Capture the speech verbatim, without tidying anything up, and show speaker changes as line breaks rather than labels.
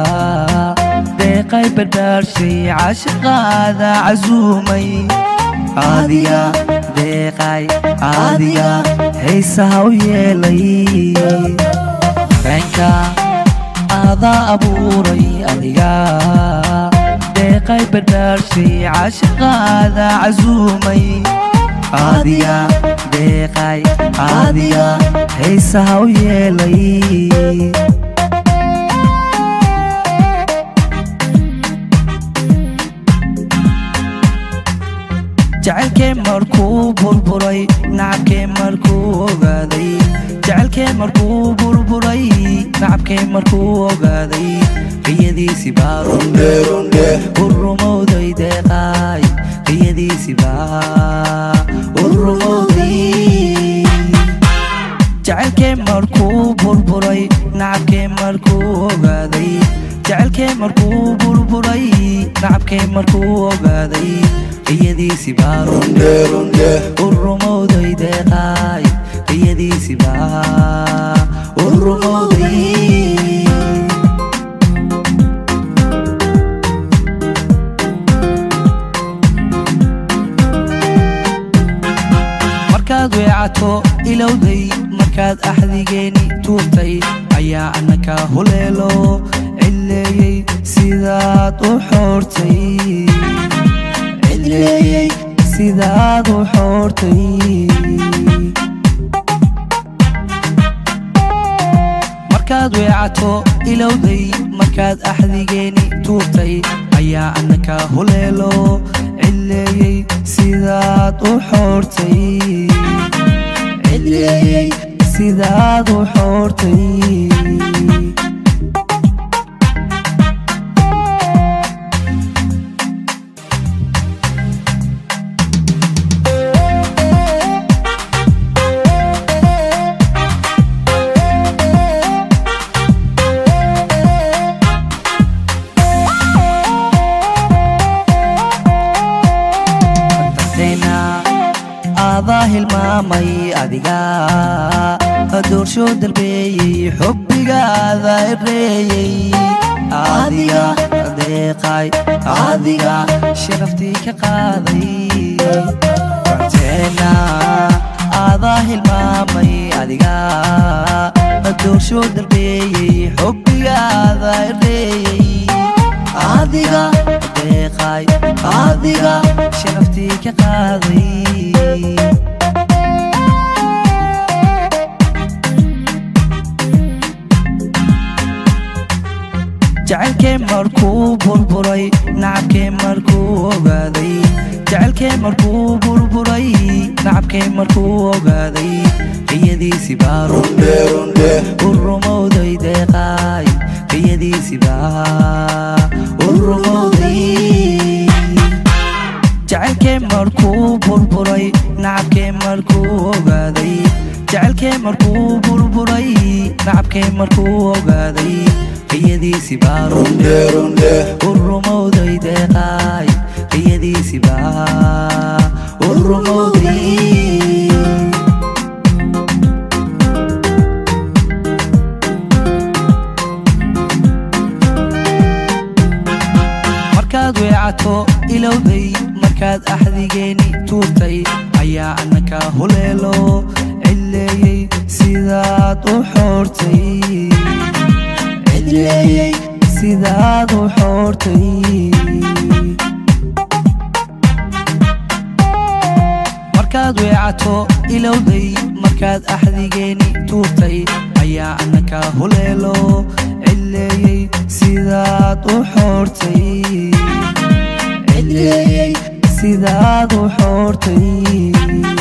deeqay barbaarshey caashaqaada casuumay adiga deeqay adiga heesaha u yeelay ranka ada abuuray adiga deeqay barbaarshey caashaqaada casuumay adiga deeqay adiga heesaha u yeelay jacaylkee markuu burburay nacabkee markuu ogaaday jacaylkee markuu burburay nacabkee markuu ogaaday qiyadiisi baa runde runde urumowday deeqay qiyadiisi baa urumowday jacaylkee markuu burburay nacabkee markuu ogaaday jacaylkee markuu burburay nacabkee markuu ogaaday qiyadiisi baa runde runde urumowday deeqay qiyadiisi baa urumowday markaad weecato ilowday markaad axdigeeni tuurtay ayaa annaka huleelo cileeyey sidaad u xoortay cileeyey sidaad u xoortay markaad weecato ilowday markaad axdigeeni tuurtay ayaa annaka huleelo cileeyey sidaad u xoortay cileeyey sidaad u xoortay hilmaamay adiga doorsho dalbeeyey xubbigaada ireeyey adiga deeqay adiga sharaftii ka qaaday ranteena adaa hilmaamay adiga doorsho dalbeeyey xubbigaada ireeyey adiga deeqay adiga sharaftii ka qaaday jacaylkee markuu burburay nacabkee markuu ogaaday jacaylkee markuu burburay nacabkee markuu ogaaday qiyadiisi baa runde runde urumowday deeqay qiyadiisi baa urumowday jacaylkee markuu burburay nacabkee markuu ogaaday jacaylkee markuu burburay nacabkee markuu ogaaday qiyadiisi baa runde runde urumowday deeqay qiyadiisi baa urumowday markaad weecato ilowday markaad axdigeeni tuurtay ayaa annaka huleelo cileeyey sidaad u xoortay cileeyey sidaad u xoortay markaad weecato ilowday markaad axdigeeni tuurtay ayaa annaka huleelo cileeyey sidaad u xoortay cileeyey sidaad u xoortay